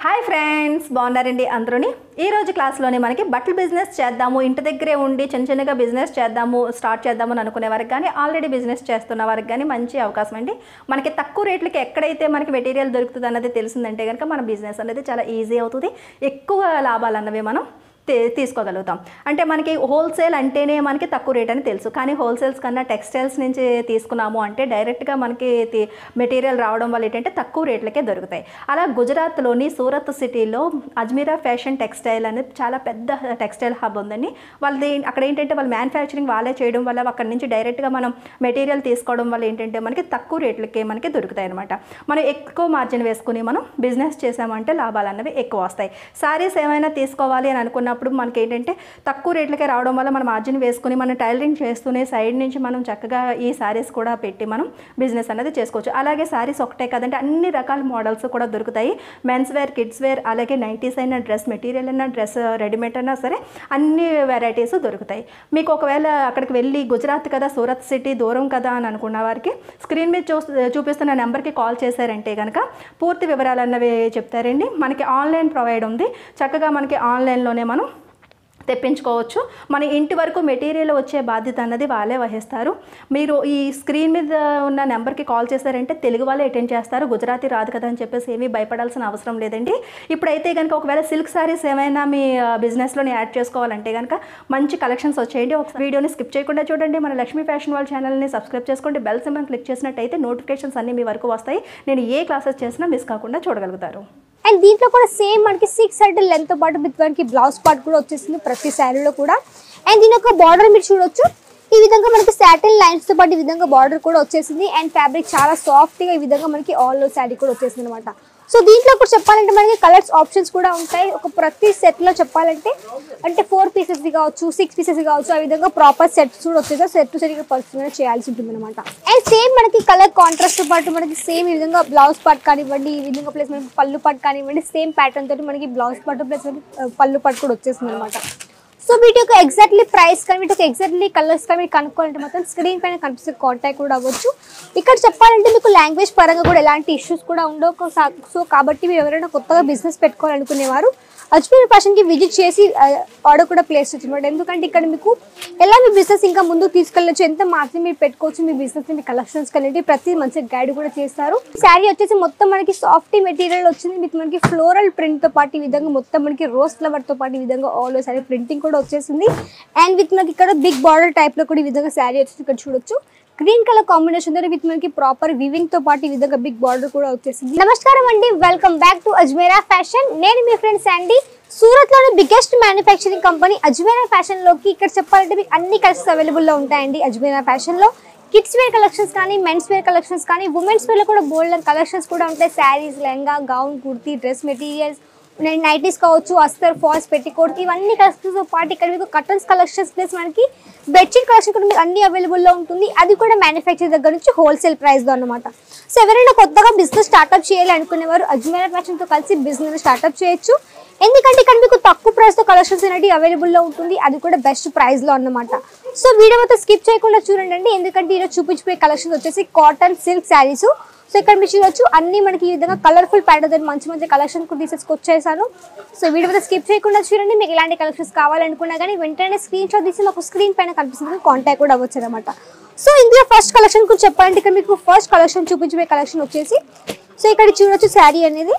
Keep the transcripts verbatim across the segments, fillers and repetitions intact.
Hi friends, బాగున్నారండి అందరూని. ఈ రోజు క్లాస్లోనే మనకి బట్టల బిజినెస్ చేద్దాము, ఇంటి దగ్గరే ఉండి చిన్న చిన్నగా బిజినెస్ చేద్దాము స్టార్ట్ చేద్దాము అని అనుకునే వారికి కానీ, ఆల్రెడీ బిజినెస్ చేస్తున్న వారికి కానీ మంచి అవకాశం అండి. మనకి తక్కువ రేట్లకి ఎక్కడైతే మనకి మెటీరియల్ దొరుకుతుంది అన్నది తెలిసిందంటే కనుక మన బిజినెస్ అనేది చాలా ఈజీ అవుతుంది. ఎక్కువ లాభాలు అన్నవి మనం తీసుకోగలుగుతాం. అంటే మనకి హోల్సేల్ అంటేనే మనకి తక్కువ రేట్ అని తెలుసు, కానీ హోల్సేల్స్ కన్నా టెక్స్టైల్స్ నుంచి తీసుకున్నాము అంటే డైరెక్ట్గా మనకి మెటీరియల్ రావడం వల్ల ఏంటంటే తక్కువ రేట్లకే దొరుకుతాయి. అలా గుజరాత్లోని సూరత్ సిటీలో అజ్మీరా ఫ్యాషన్ టెక్స్టైల్ అనేది చాలా పెద్ద టెక్స్టైల్ హబ్ ఉందండి. వాళ్ళది అక్కడ ఏంటంటే వాళ్ళు మ్యానుఫ్యాక్చరింగ్ వాళ్ళే చేయడం వల్ల అక్కడ నుంచి డైరెక్ట్గా మనం మెటీరియల్ తీసుకోవడం వల్ల ఏంటంటే మనకి తక్కువ రేట్లకే మనకి దొరుకుతాయి అనమాట. మనం ఎక్కువ మార్జిన్ వేసుకుని మనం బిజినెస్ చేసామంటే లాభాలు అన్నవి ఎక్కువ వస్తాయి. శారీస్ ఏమైనా తీసుకోవాలి అని అనుకున్న అప్పుడు మనకి ఏంటంటే తక్కువ రేట్లకే రావడం వల్ల మనం మార్జిన్ వేసుకుని మనం టైలరింగ్ చేస్తూనే సైడ్ నుంచి మనం చక్కగా ఈ శారీస్ కూడా పెట్టి మనం బిజినెస్ అనేది చేసుకోవచ్చు. అలాగే శారీస్ ఒకటే కదంటే అన్ని రకాల మోడల్స్ కూడా దొరుకుతాయి. మెన్స్ వేర్, కిడ్స్ వేర్, అలాగే నైటీస్ అయినా, డ్రెస్ మెటీరియల్ అయినా, డ్రెస్ రెడీమేడ్ అయినా సరే అన్ని వెరైటీస్ దొరుకుతాయి. మీకు ఒకవేళ అక్కడికి వెళ్ళి గుజరాత్ కదా, సూరత్ సిటీ దూరం కదా అని అనుకున్న వారికి స్క్రీన్ మీద చూ చూపిస్తున్న నెంబర్కి కాల్ చేశారంటే కనుక పూర్తి వివరాలు అన్నవి చెప్తారండి. మనకి ఆన్లైన్ ప్రొవైడ్ ఉంది, చక్కగా మనకి ఆన్లైన్లోనే మనం తెప్పించుకోవచ్చు. మన ఇంటి వరకు మెటీరియల్ వచ్చే బాధ్యత అన్నది వాళ్ళే వహిస్తారు. మీరు ఈ స్క్రీన్ మీద ఉన్న నెంబర్కి కాల్ చేశారంటే తెలుగు వాళ్ళే అటెండ్ చేస్తారు. గుజరాతీ రాదు కదా అని చెప్పేసి ఏమీ భయపడాల్సిన అవసరం లేదండి. ఇప్పుడైతే కనుక ఒకవేళ సిల్క్ శారీస్ ఏమైనా మీ బిజినెస్లోని యాడ్ చేసుకోవాలంటే కనుక మంచి కలెక్షన్స్ వచ్చేయండి. ఒక వీడియోని స్కిప్ చేయకుండా చూడండి. మన లక్ష్మీ ఫ్యాషన్ వాళ్ళ ఛానల్ని సబ్స్క్రైబ్ చేసుకోండి. బెల్ సింబల్ క్లిక్ చేసినట్టయితే నోటిఫికేషన్స్ అన్నీ మీ వరకు వస్తాయి. నేను ఏ క్లాసెస్ చేసినా మిస్ కాకుండా చూడగలుగుతారు. అండ్ దీంట్లో కూడా సేమ్ మనకి సిక్స్ హండ్రెడ్ లెంత్ తో పాటు విత్ మనకి బ్లౌజ్ పార్ట్ కూడా వచ్చేసింది ప్రతి శారీలో కూడా. అండ్ దీని యొక్క బార్డర్ మీరు చూడొచ్చు, ఈ విధంగా మనకి సాటిన్ లైన్స్ తో పాటు ఈ విధంగా బార్డర్ కూడా వచ్చేసింది. అండ్ ఫ్యాబ్రిక్ చాలా సాఫ్ట్ గా ఈ విధంగా మనకి ఆల్ ఓవర్ శారీ కూడా వచ్చేసింది అనమాట. సో దీంట్లో కూడా చెప్పాలంటే మనకి కలర్స్ ఆప్షన్స్ కూడా ఉంటాయి. ఒక ప్రతి సెట్ లో చెప్పాలంటే అంటే ఫోర్ పీసెస్ కావచ్చు, సిక్స్ పీసెస్ కావచ్చు, ఆ విధంగా ప్రాపర్ సెట్స్ కూడా వచ్చేసి సెట్ టు సరిగ్గా పర్సనల్ చేయాల్సి ఉంటుంది అనమాట. అండ్ సేమ్ మనకి కలర్ కాంట్రాస్ట్ తో పాటు మనకి సేమ్ ఈ విధంగా బ్లౌజ్ పార్ట్ కానివ్వండి, ఈ విధంగా ప్లస్ మనకి పళ్ళు పార్ట్ కానివ్వండి, సేమ్ ప్యాటర్న్ తోటి మనకి బ్లౌజ్ పార్ట్ ప్లస్ పళ్ళు పార్ట్ కూడా వచ్చేసింది అనమాట. సో వీటి యొక్క ఎగ్జాక్ట్లీ ప్రైస్ కానీ వీటి యొక్క ఎగ్జాక్ట్లీ కలర్స్ కానీ మీరు కనుక్కోవాలంటే మాత్రం స్క్రీన్ పైన కనిపిస్తే కాంటాక్ట్ కూడా అవ్వచ్చు. ఇక్కడ చెప్పాలంటే మీకు లాంగ్వేజ్ పరంగా కూడా ఎలాంటి ఇష్యూస్ కూడా ఉండవు. సో కాబట్టి మీరు ఎవరైనా కొత్తగా బిజినెస్ పెట్టుకోవాలనుకునేవారు అజ్మీరా ఫ్యాషన్కి విజిట్ చేసి ఆర్డర్ కూడా ప్లేస్ చేయమాట. ఎందుకంటే ఇక్కడ మీకు ఎలా మీ బిజినెస్ ఇంకా ముందుకు తీసుకెళ్ళచ్చు, ఎంత మార్జిన్ మీరు పెట్టుకోవచ్చు, మీ బిజినెస్ మీ కలెక్షన్స్ కలిగి ప్రతి మంచి గైడ్ కూడా చేస్తారు. శారీ వచ్చేసి మొత్తం మనకి సాఫ్ట్ మెటీరియల్ వచ్చింది విత్ మనకి ఫ్లోరల్ ప్రింట్ తో పాటు ఈ విధంగా మొత్తం మనకి రోజ్ ఫ్లవర్ తో పాటు ఈ విధంగా ఆల్ ఓవర్ శారీ ప్రింటింగ్ కూడా వచ్చేసింది. అండ్ విత్ మనకి ఇక్కడ బిగ్ బార్డర్ టైప్ లో కూడా ఈ విధంగా శారీ వచ్చేసి ఇక్కడ చూడొచ్చు. గ్రీన్ కలర్ కాంబినేషన్ తో విత్ మనకి ప్రాపర్ వివింగ్ తో పాటు ఈ విధంగా బిగ్ బార్డర్ కూడా వచ్చేసింది. నమస్కారం అండి, welcome back to Ajmera fashion. నేను మీ ఫ్రెండ్ శాండీ. సూరత్ లోని biggest manufacturing company Ajmera fashion లోకి ఇక్కడ చెప్పాలంటే మీకు అన్ని కలర్స్ అవైలబుల్ లో ఉంటాయండి. అజ్మీరా ఫ్యాషన్ లో కిడ్స్ వేర్ కలెక్షన్స్ కానీ, మెన్స్ వేర్ కలెక్షన్స్ కానీ, ఉమెన్స్ వేర్ లో కూడా బోల్డ్ కలెక్షన్స్ కూడా ఉంటాయి. Saris, lehenga, gown, kurti, dress materials, nighties కావచ్చు, అస్తర్, ఫాల్స్, పెట్టికోట్, ఇవన్నీ కలెక్షన్స్ తో పాటు ఇక్కడ మీకు కటన్స్ కలెక్షన్స్ ప్లస్ మనకి బెడ్షీట్ కలెక్షన్ కూడా మీకు అన్ని అవైలబుల్లో ఉంటుంది. అది కూడా మ్యానుఫ్యాక్చర్ దగ్గర నుంచి హోల్సేల్ ప్రైస్లో అనమాట. సో ఎవరైనా కొత్తగా బిజినెస్ స్టార్ట్అప్ చేయాలి అనుకునేవారు అజ్మీరా ఫ్యాషన్తో కలిసి బిజినెస్ స్టార్ట్అప్ చేయొచ్చు. ఎందుకంటే ఇక్కడ మీకు తక్కువ ప్రైస్తో కలెక్షన్స్ అనేవి అవైలబుల్లో ఉంటుంది, అది కూడా బెస్ట్ ప్రైస్లో అన్నమాట. సో వీడియో మొత్తం స్కిప్ చేయకుండా చూడండి, ఎందుకంటే ఈరోజు చూపించిపోయే కలెక్షన్స్ వచ్చేసి కాటన్ సిల్క్ శారీస్. సో ఇక్కడ మీరు చూడొచ్చు అన్ని మనకి ఈ విధంగా కలర్ఫుల్ ప్యాటర్న్ మంచి మంచి కలెక్షన్ కూడా తీసుకొచ్చేసాను. సో వీడియో మీద స్కిప్ చేయకుండా చూడండి. మీకు ఇలాంటి కలెక్షన్స్ కావాలనుకున్నా కానీ వెంటనే స్క్రీన్ షాట్ తీసి మాకు స్క్రీన్ పైన కనిపిస్తుంది కాంటాక్ట్ కూడా అవ్వచ్చు అనమాట. సో ఇందులో ఫస్ట్ కలెక్షన్ గురించి చెప్పాలంటే ఇక్కడ మీకు ఫస్ట్ కలెక్షన్ చూపించే కలెక్షన్ వచ్చేసి సో ఇక్కడ చూడొచ్చు శారీ అనేది.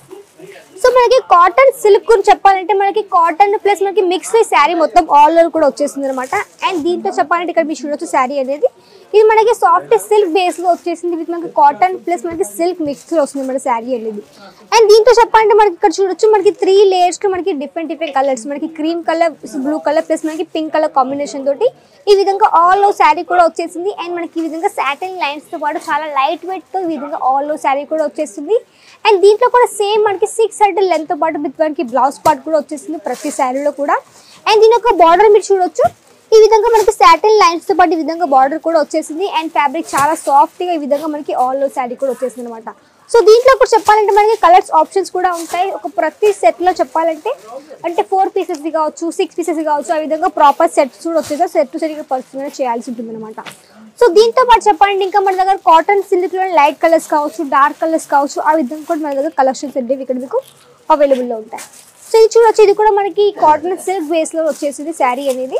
సో మనకి కాటన్ సిల్క్ గురించి చెప్పాలంటే మనకి కాటన్ ప్లస్ మనకి మిక్స్ శారీ మొత్తం ఆల్ ఓవర్ కూడా వచ్చేసింది అనమాట. అండ్ దీంట్లో చెప్పాలంటే ఇక్కడ మీరు చూడొచ్చు శారీ అనేది ఇది మనకి సాఫ్ట్ సిల్క్ బేస్ లో వచ్చేసింది విత్ మనకి కాటన్ ప్లస్ మనకి సిల్క్ మిక్స్ లో వస్తుంది మన శారీ అనేది. అండ్ దీంట్లో చెప్పాలంటే మనకి ఇక్కడ చూడొచ్చు మనకి త్రీ లేయర్స్ తో మనకి డిఫరెంట్ డిఫరెంట్ కలర్స్, మనకి cream colour, blue colour plus మనకి పింక్ కలర్ కాంబినేషన్ తోటి ఈ విధంగా ఆల్ ఓవర్ శారీ కూడా వచ్చేసింది. అండ్ మనకి ఈ విధంగా సాటిన్ లైన్స్ తో పాటు చాలా లైట్ వెయిట్ తో ఈ విధంగా ఆల్ ఓవర్ శారీ కూడా వచ్చేసింది. అండ్ దీంట్లో కూడా సేమ్ మనకి సిక్స్ హండ్రెడ్ లెంత్ తో పాటు విత్ మనకి బ్లౌజ్ పార్ట్ కూడా వచ్చేసింది ప్రతి శారీలో కూడా. అండ్ దీని యొక్క బార్డర్ మీరు చూడొచ్చు, ఈ విధంగా మనకి సాటిన్ లైన్స్ తో పాటు ఈ విధంగా బార్డర్ కూడా వచ్చేసింది. అండ్ ఫ్యాబ్రిక్ చాలా సాఫ్ట్ గా ఈ విధంగా మనకి ఆల్ ఓవర్ శారీ కూడా వచ్చేసింది అనమాట. సో దీంట్లో కూడా చెప్పాలంటే మనకి కలర్స్ ఆప్షన్స్ కూడా ఉంటాయి. ఒక ప్రతి సెట్ లో చెప్పాలంటే అంటే ఫోర్ పీసెస్ కావచ్చు, సిక్స్ పీసెస్ కావచ్చు, ఆ విధంగా ప్రాపర్ సెట్స్ కూడా వచ్చేసి సెట్ టు సరిగ్గా పర్సనల్ చేయాల్సి ఉంటుంది అనమాట. సో దీంతో పాటు చెప్పండి ఇంకా మన దగ్గర కాటన్ సిల్క్ లో లైట్ కలర్స్ కావచ్చు, డార్క్ కలర్స్ కావచ్చు, ఆ విధంగా కూడా మన దగ్గర కలెక్షన్స్ అనేవి ఇక్కడ మీకు అవైలబుల్లో ఉంటాయి. సో ఇది చూడొచ్చు, ఇది కూడా మనకి కాటన్ సిల్క్ బేస్ లో వచ్చేసింది శారీ అనేది.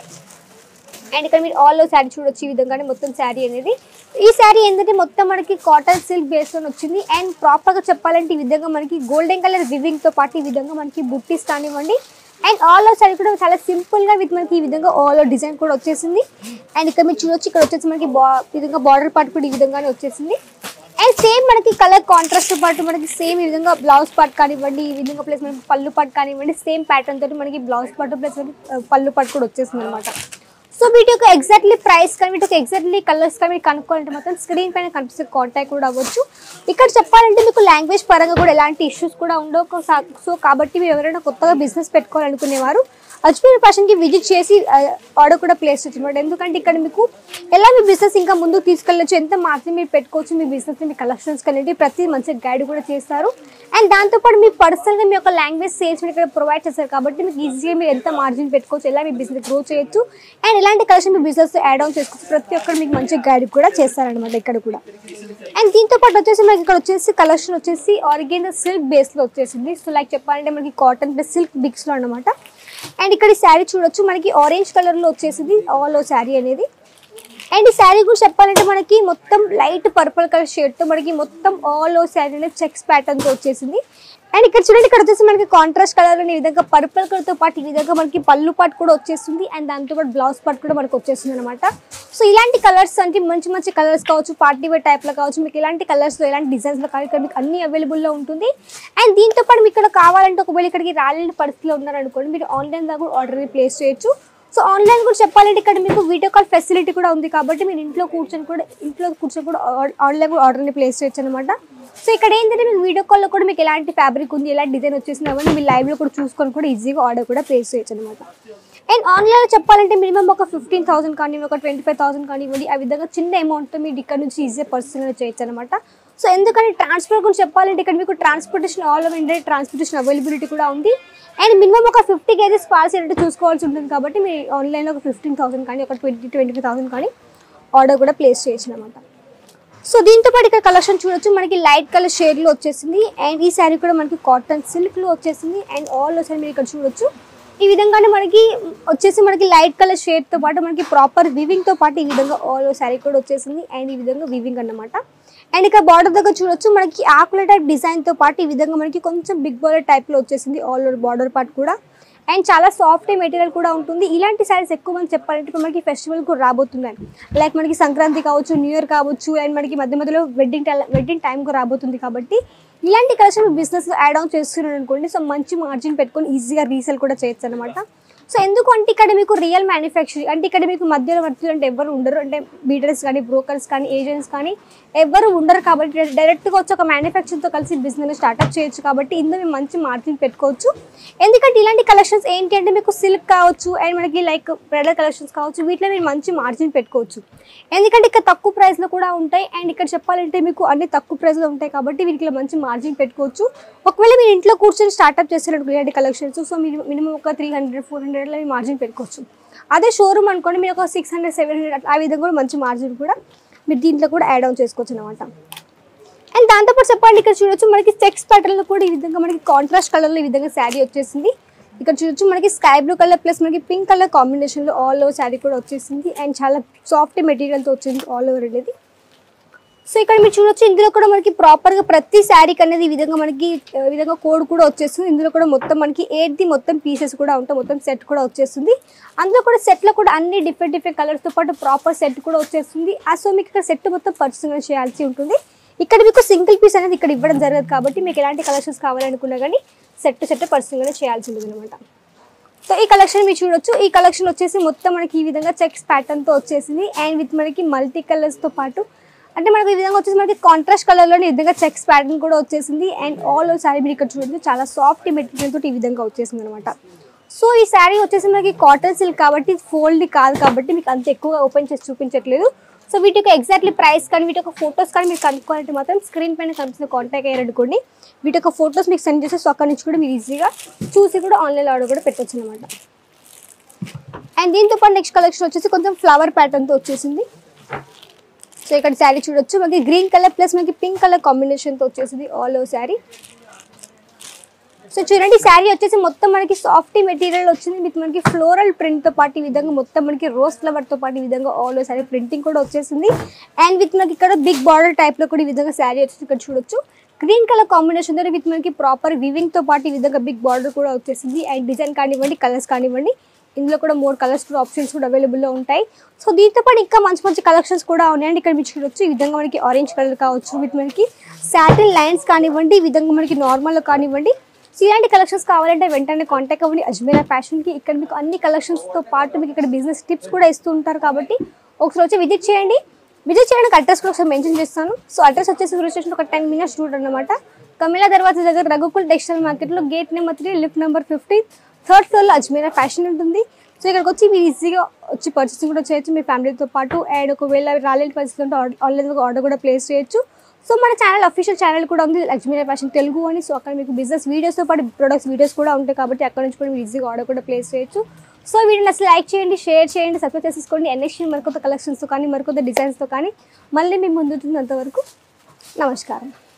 అండ్ ఇక్కడ మీరు ఆల్ శారీ చూడొచ్చు, ఈ విధంగానే మొత్తం శారీ అనేది. ఈ శారీ ఏంటంటే మొత్తం మనకి కాటన్ సిల్క్ బేస్ లో వచ్చింది. అండ్ ప్రాపర్ గా చెప్పాలంటే ఈ విధంగా మనకి గోల్డెన్ కలర్ వివింగ్ తో పాటు ఈ విధంగా మనకి బుట్టీస్ కానివ్వండి. అండ్ ఆల్ ఓవర్ శారీ కూడా చాలా సింపుల్ గా విత్ మనకి ఈ విధంగా ఆల్ ఓవర్ డిజైన్ కూడా వచ్చేసింది. అండ్ ఇక్కడ మీరు చూడొచ్చు, ఇక్కడ వచ్చేసి మనకి ఈ విధంగా బార్డర్ పార్ట్ కూడా ఈ విధంగానే వచ్చేసింది. అండ్ సేమ్ మనకి కలర్ కాంట్రాస్ట్ పాటు మనకి సేమ్ ఈ విధంగా బ్లౌజ్ పార్ట్ కానివ్వండి, ఈ విధంగా ప్లస్ మనకి పళ్ళు పార్ట్ కానివ్వండి, సేమ్ ప్యాటర్న్ తోటి మనకి బ్లౌజ్ పార్ట్ ప్లస్ పళ్ళు పార్ట్ కూడా వచ్చేసింది అనమాట. సో వీటి యొక్క ఎగ్జాక్ట్లీ ప్రైస్ కానీ వీటి యొక్క ఎగ్జాక్ట్లీ కలర్స్ కానీ మీరు కనుక్కోవాలంటే మాత్రం స్క్రీన్ పైన కనిపిస్తే కాంటాక్ట్ కూడా అవ్వచ్చు. ఇక్కడ చెప్పాలంటే మీకు లాంగ్వేజ్ పరంగా కూడా ఎలాంటి ఇష్యూస్ కూడా ఉండవు. సో కాబట్టి మీరు ఎవరైనా కొత్తగా బిజినెస్ పెట్టుకోవాలనుకునేవారు అజ్మీర్ ఫ్యాషన్కి విజిట్ చేసి ఆర్డర్ కూడా ప్లేస్ చేయమాట. ఎందుకంటే ఇక్కడ మీకు ఎలా మీ బిజినెస్ ఇంకా ముందుకు తీసుకెళ్ళచ్చు, ఎంత మార్జిన్ మీరు పెట్టుకోవచ్చు, మీ బిజినెస్ మీ కలెక్షన్స్ అనేది ప్రతి మంచి గైడ్ కూడా చేస్తారు. అండ్ దాంతోపాటు మీ పర్సనల్గా మీ యొక్క లాంగ్వేజ్ సేల్స్ మీరు ఇక్కడ ప్రొవైడ్ చేస్తారు. కాబట్టి మీకు ఈజీగా మీరు ఎంత మార్జిన్ పెట్టుకోవచ్చు, ఎలా మీ బిజినెస్ గ్రో చేయొచ్చు, అండ్ ఎలాంటి కలెక్షన్ మీ బిజినెస్ యాడ్ ఆన్ చేసుకోవచ్చు, ప్రతి ఒక్కరు మీకు మంచి గైడ్ కూడా చేస్తారనమాట ఇక్కడ కూడా. అండ్ దీంతో పాటు వచ్చేసి మనకి ఇక్కడ వచ్చేసి కలెక్షన్ వచ్చేసి ఆర్గెంజా సిల్క్ బేస్లో వచ్చేసింది. సో లైక్ చెప్పాలంటే మనకి కాటన్ ప్లస్ సిల్క్ బిగ్స్లో అనమాట. అండ్ ఇక్కడ ఈ శారీ చూడొచ్చు, మనకి ఆరెంజ్ కలర్లో వచ్చేసింది ఆల్ ఓ శారీ అనేది. అండ్ ఈ శారీ కూడా చెప్పాలంటే మనకి మొత్తం లైట్ పర్పుల్ కలర్ షేడ్తో మనకి మొత్తం ఆల్ ఓ శారీ అనేది చెక్స్ ప్యాటర్న్తో వచ్చేసింది. అండ్ ఇక్కడ చూడండి, ఇక్కడ వచ్చేసి మనకి కాంట్రాస్ట్ కలర్ అనే విధంగా పర్పుల్ కలర్తో పాటు ఈ విధంగా మనకి పళ్ళు పాటు కూడా వచ్చేస్తుంది. అండ్ దాంతో పాటు బ్లౌజ్ పార్ట్ కూడా మనకు వచ్చేస్తుంది అనమాట. సో ఇలాంటి కలర్స్ అంటే మంచి మంచి కలర్స్ కావచ్చు, పార్టీ వేర్ టైప్లో కావచ్చు, మీకు ఇలాంటి కలర్స్లో ఎలాంటి డిజైన్స్లో కానీ ఇక్కడ మీకు అన్ని అవైలబుల్లో ఉంటుంది. అండ్ దీంతో పాటు మీకు ఇక్కడ కావాలంటే ఒకవేళ ఇక్కడికి రాలేని పరిస్థితిలో ఉన్నారనుకోండి, మీరు ఆన్లైన్ ద్వారా కూడా ఆర్డర్ ప్లేస్ చేయొచ్చు. సో ఆన్లైన్ కూడా చెప్పాలంటే ఇక్కడ మీకు వీడియో కాల్ ఫెసిలిటీ కూడా ఉంది. కాబట్టి మీరు ఇంట్లో కూర్చొని కూడా ఇంట్లో కూర్చొని కూడా ఆన్లైన్ కూడా ఆర్డర్ని ప్లేస్ చేయొచ్చు అనమాట. సో ఇక్కడ ఏంటంటే మీకు వీడియో కాల్లో కూడా మీకు ఎలాంటి ఫ్యాబ్రిక్ ఉంది, ఎలాంటి డిజైన్ వచ్చేసింది అవన్నీ మీరు లైవ్లో కూడా చూసుకొని కూడా ఈజీగా ఆర్డర్ కూడా ప్లేస్ చేయొచ్చు అనమాట. అండ్ ఆన్లైన్లో చెప్పాలంటే మినిమం ఒక ఫిఫ్టీన్ థౌసండ్ కానివ్వండి, ఒక ట్వంటీ ఫైవ్ థౌసండ్ కానివ్వండి, ఆ విధంగా చిన్న అమౌంట్తో మీరు ఇక్కడ నుంచి ఈజీగా పర్సనల్గా చేయొచ్చు అనమాట. సో ఎందుకంటే ట్రాన్స్పోర్ట్ గురించి చెప్పాలంటే ఇక్కడ మీకు transportation all over India transportation availability కూడా ఉంది. అండ్ మినిమం ఒక ఫిఫ్టీ కేజీస్ పార్సల్ అంటే చూసుకోవాల్సి ఉంటుంది. కాబట్టి మీరు ఆన్లైన్లో ఒక ఫిఫ్టీన్ థౌసండ్ కానీ ఒక ట్వంటీ ట్వంటీ ఫైవ్ థౌసండ్ కానీ ఆర్డర్ కూడా ప్లేస్ చేయొచ్చు అనమాట. సో దీంతో పాటు ఇక్కడ కలెక్షన్ చూడొచ్చు, మనకి లైట్ కలర్ షేడ్లో వచ్చేసింది. అండ్ ఈ శారీ కూడా మనకి కాటన్ సిల్క్లో వచ్చేసింది. అండ్ ఆల్ వచ్చేసి మీరు ఇక్కడ చూడొచ్చు, ఈ విధంగానే మనకి వచ్చేసి మనకి లైట్ కలర్ షేడ్తో పాటు మనకి ప్రాపర్ వివింగ్తో పాటు ఈ విధంగా ఆల్ శారీ కూడా వచ్చేసింది. అండ్ ఈ విధంగా వివింగ్ అన్నమాట. అండ్ ఇక్కడ బార్డర్ దగ్గర చూడొచ్చు, మనకి ఆకుల టైప్ డిజైన్తో పాటు ఈ విధంగా మనకి కొంచెం బిగ్ బార్డర్ టైప్లో వచ్చేసింది ఆల్ ఓవర్ బార్డర్ పార్ట్ కూడా. అండ్ చాలా సాఫ్ట్ మెటీరియల్ కూడా ఉంటుంది. ఇలాంటి శారీస్ ఎక్కువ మంది చెప్పాలంటే ఇప్పుడు మనకి ఫెస్టివల్ కూడా రాబోతున్నాయి. లైక్ మనకి సంక్రాంతి కావచ్చు, న్యూ ఇయర్ కావచ్చు, అండ్ మనకి మధ్య మధ్యలో వెడ్డింగ్ టైం వెడ్డింగ్ టైం కూడా రాబోతుంది. కాబట్టి ఇలాంటి కలెక్షన్ బిజినెస్లో యాడ్ ఆన్ చేస్తున్నారు అనుకోండి, సో మంచి మార్జిన్ పెట్టుకొని ఈజీగా రీసేల్ కూడా చేయొచ్చు అనమాట. సో ఎందుకు అంటే ఇక్కడ మీకు రియల్ మ్యానుఫ్యాక్చరింగ్ అంటే ఇక్కడ మీకు మధ్యలో వర్తులు అంటే ఎవరు ఉండరు. అంటే బీడర్స్ కానీ, బ్రోకర్స్ కానీ, ఏజెంట్స్ కానీ ఎవరు ఉండరు. కాబట్టి డైరెక్ట్గా వచ్చి ఒక మ్యానుఫ్యాక్చరింగ్తో కలిసి బిజినెస్ స్టార్ట్అప్ చేయొచ్చు. కాబట్టి ఇందులో మేము మంచి మార్జిన్ పెట్టుకోవచ్చు. ఎందుకంటే ఇలాంటి కలెక్షన్స్ ఏంటి అంటే మీకు సిల్క్ కావచ్చు, అండ్ మనకి లైక్ బ్రైడల్ కలెక్షన్స్ కావచ్చు, వీటిలో మీరు మంచి మార్జిన్ పెట్టుకోవచ్చు. ఎందుకంటే ఇక్కడ తక్కువ ప్రైస్లో కూడా ఉంటాయి. అండ్ ఇక్కడ చెప్పాలంటే మీకు అన్ని తక్కువ ప్రైస్లో ఉంటాయి. కాబట్టి వీటిలో మంచి మార్జిన్ పెట్టుకోవచ్చు. ఒకవేళ మీరు ఇంట్లో కూర్చొని స్టార్ట్అప్ చేసినట్టు ఇలాంటి కలెక్షన్స్, సో మీరు మినిమం ఒక త్రీ హండ్రెడ్ ఫోర్ హండ్రెడ్లో మీ మార్జిన్ పెట్టుకోవచ్చు. అదే షోరూమ్ అనుకోండి, మీరు ఒక సిక్స్ హండ్రెడ్ సెవెన్ హండ్రెడ్ ఆ విధంగా కూడా మంచి మార్జిన్ కూడా మీరు దీంట్లో కూడా యాడ్ ఆన్ చేసుకోవచ్చు అనమాట. అండ్ దాంతోపాటు చెప్పండి, ఇక్కడ చూడొచ్చు మనకి చెక్స్ ప్యాటర్న్లో కూడా ఈ విధంగా మనకి కాంట్రాస్ట్ కలర్లో ఈ విధంగా శారీ వచ్చేసింది. ఇక్కడ చూడొచ్చు మనకి స్కై బ్లూ కలర్ ప్లస్ మనకి పింక్ కలర్ కాంబినేషన్లో ఆల్ ఓవర్ శారీ కూడా వచ్చేసింది. అండ్ చాలా సాఫ్ట్ మెటీరియల్తో వచ్చింది ఆల్ ఓవర్ అనేది. సో ఇక్కడ మీరు చూడొచ్చు, ఇందులో కూడా మనకి ప్రాపర్గా ప్రతి శారీకి అనేది ఈ విధంగా మనకి ఈ విధంగా కోడ్ కూడా వచ్చేస్తుంది. ఇందులో కూడా మొత్తం మనకి ఎయిట్ మొత్తం పీసెస్ కూడా ఉంటాయి, మొత్తం సెట్ కూడా వచ్చేస్తుంది. అందులో కూడా సెట్లో కూడా అన్ని డిఫరెంట్ డిఫరెంట్ కలర్స్తో పాటు ప్రాపర్ సెట్ కూడా వచ్చేస్తుంది. సో మీకు ఇక్కడ సెట్ మొత్తం పర్సనల్ చేయాల్సి ఉంటుంది. ఇక్కడ మీకు సింగిల్ పీస్ అనేది ఇక్కడ ఇవ్వడం జరగదు. కాబట్టి మీకు ఎలాంటి కలెక్షన్స్ కావాలనుకున్నా కానీ సెట్ సెట్ పర్సనల్గానే చేయాల్సి ఉంటుంది అనమాట. సో ఈ కలెక్షన్ మీరు చూడొచ్చు, ఈ కలెక్షన్ వచ్చేసి మొత్తం మనకి ఈ విధంగా చెక్స్ ప్యాటర్న్తో వచ్చేసింది. అండ్ విత్ మనకి మల్టీ కలర్స్తో పాటు అంటే మనకి ఈ విధంగా వచ్చేసి మనకి కాంట్రాస్ట్ కలర్లోనే ఈ విధంగా చెక్స్ ప్యాటర్న్ కూడా వచ్చేసింది. అండ్ ఆల్ ఓవర్ శారీ మీరు ఇక్కడ చూడండి, చాలా సాఫ్ట్ మెటీరియల్ తోటి ఈ విధంగా వచ్చేసింది అనమాట. సో ఈ శారీ వచ్చేసి మనకి కాటన్ సిల్క్ కాబట్టి ఫోల్డ్ కాదు, కాబట్టి మీకు అంత ఎక్కువగా ఓపెన్ చేసి చూపించట్లేదు. సో వీటి యొక్క ఎగ్జాక్ట్లీ ప్రైస్ కానీ వీటి యొక్క ఫొటోస్ కానీ మీరు కనుక్కోవాలంటే మాత్రం స్క్రీన్ పైన కనిపిస్తున్న కాంటాక్ట్ అయ్యారనుకోండి. వీటి యొక్క ఫొటోస్ మీకు సెండ్ చేస్తే సో అక్కడి నుంచి కూడా మీరు ఈజీగా చూసి కూడా ఆన్లైన్ ఆర్డర్ కూడా పెట్టచ్చు అనమాట. అండ్ దీంతో పాటు నెక్స్ట్ కలెక్షన్ వచ్చేసి కొంచెం ఫ్లవర్ ప్యాటర్న్తో వచ్చేసింది. సో ఇక్కడ శారీ చూడొచ్చు, మనకి గ్రీన్ కలర్ ప్లస్ మనకి పింక్ కలర్ కాంబినేషన్తో వచ్చేసింది ఆల్ ఓవర్ శారీ. సో చూడండి శారీ వచ్చేసి మొత్తం మనకి సాఫ్టీ మెటీరియల్ వచ్చింది విత్ మనకి ఫ్లోరల్ ప్రింట్తో పాటు ఈ విధంగా మొత్తం మనకి రోజ్ ఫ్లవర్తో పాటు ఈ విధంగా ఆల్ ఓవర్ శారీ ప్రింటింగ్ కూడా వచ్చేసింది. అండ్ విత్ మనకి ఇక్కడ బిగ్ బార్డర్ టైప్లో కూడా ఈ విధంగా శారీ వచ్చేసి ఇక్కడ చూడొచ్చు. గ్రీన్ కలర్ కాంబినేషన్ తో విత్ మనకి ప్రాపర్ వివింగ్తో పాటు ఈ విధంగా బిగ్ బార్డర్ కూడా వచ్చేసింది. అండ్ డిజైన్ కానివ్వండి, కలర్స్ కానివ్వండి, ఇందులో కూడా మూడు కలర్స్ కూడా ఆప్షన్స్ కూడా అవైలబుల్లో ఉంటాయి. సో దీంతో పాటు ఇంకా మంచి మంచి కలెక్షన్స్ కూడా ఉన్నాయండి. ఇక్కడ మీరు చూడొచ్చు ఈ విధంగా మనకి ఆరెంజ్ కలర్ కావచ్చు విత్ మనకి సాటిన్ లైన్స్ కానివ్వండి, ఈ విధంగా మనకి నార్మల్ కానివ్వండి. సో ఇలాంటి కలెక్షన్స్ కావాలంటే వెంటనే కాంటాక్ట్ అవ్వండి అజ్మీరా ఫ్యాషన్కి. ఇక్కడ మీకు అన్ని కలెక్షన్స్తో పాటు మీకు ఇక్కడ బిజినెస్ టిప్స్ కూడా ఇస్తూ ఉంటారు కాబట్టి ఒకసారి వచ్చి విజిట్ చేయండి. విజిట్ చేయడానికి అడ్రస్ కూడా ఒకసారి మెన్షన్ చేస్తాను. సో అడ్రస్ వచ్చేసి గురు స్టేషన్ ఒక టెన్ మినిట్స్ రూట్ అనమాట. కమిలా దర్వాజా దగ్గర రఘుకుల్ టెక్స్టైల్ మార్కెట్లో gate number three lift number fifteen third ఫ్లోర్లో అజ్మీరా ఫ్యాషన్ ఉంటుంది. సో ఇక్కడికి వచ్చి మీరు ఈజీగా వచ్చి పర్చేసింగ్ కూడా చేయొచ్చు మీ ఫ్యామిలీతో పాటు. అండ్ ఒకవేళ రాలేని పరిస్థితి ఉంటే ఆన్లైన్గా ఆర్డర్ కూడా ప్లేస్ చేయొచ్చు. సో మన ఛానల్ అఫీషియల్ ఛానల్ కూడా ఉంది అజ్మీరా ఫ్యాషన్ తెలుగు అని. సో అక్కడ మీకు బిజినెస్ వీడియోస్తో పాటు ప్రొడక్ట్స్ వీడియోస్ కూడా ఉంటాయి కాబట్టి అక్కడ నుంచి కూడా మీరు ఈజీగా ఆర్డర్ కూడా ప్లేస్ చేయొచ్చు. సో వీడియోని అసలు లైక్ చేయండి, షేర్ చేయండి, సబ్స్క్రైబ్ చేసేసుకోండి. నెక్స్ట్ మరికొత్త కలెక్షన్స్తో కానీ మరికొత్త డిజైన్స్తో కానీ మళ్ళీ మేము ముందుంటుంది. అంతవరకు నమస్కారం.